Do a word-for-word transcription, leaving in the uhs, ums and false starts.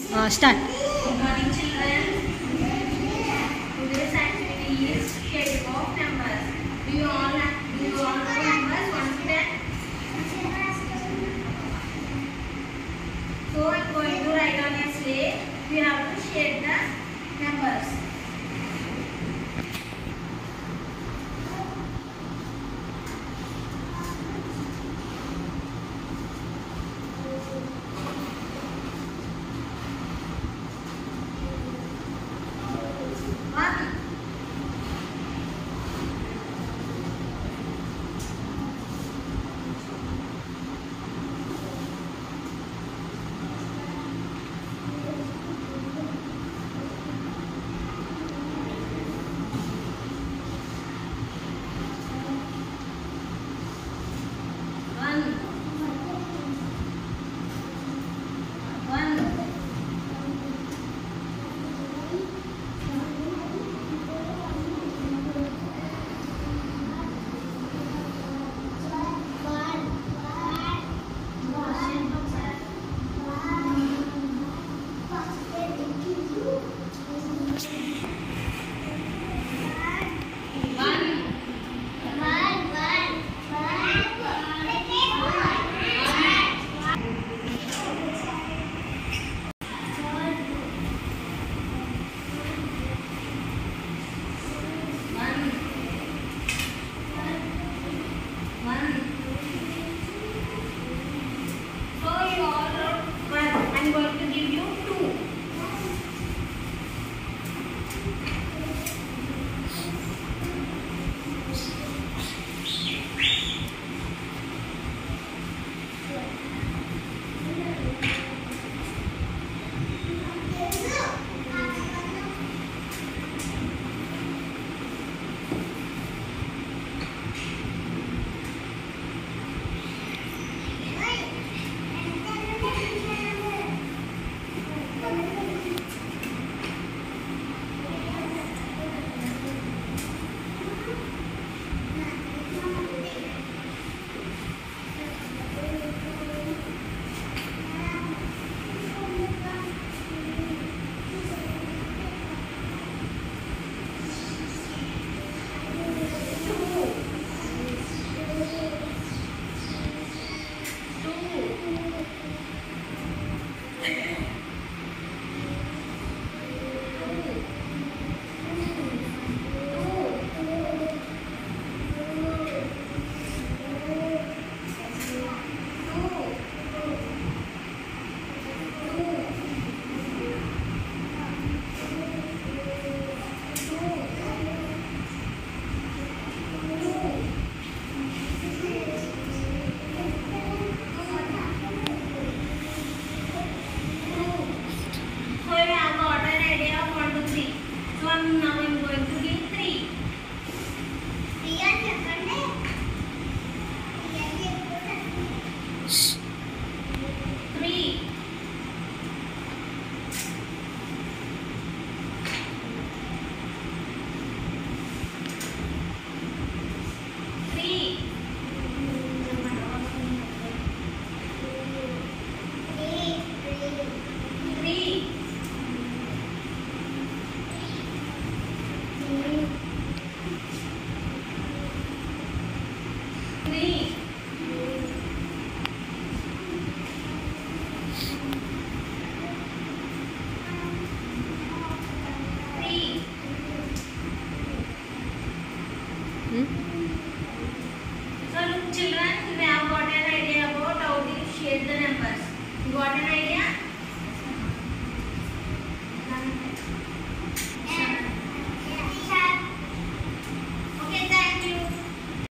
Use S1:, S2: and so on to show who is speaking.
S1: Uh, start.
S2: Good morning, children. Today's activity is shape of numbers. Do you all have, do you all know numbers one to ten? So I'm going to write on a slate. We have to shape the numbers. I'm going to give you two. Now I'm going to give three. Three and second. Three. Three. Three. Three. Three.
S1: Hmm?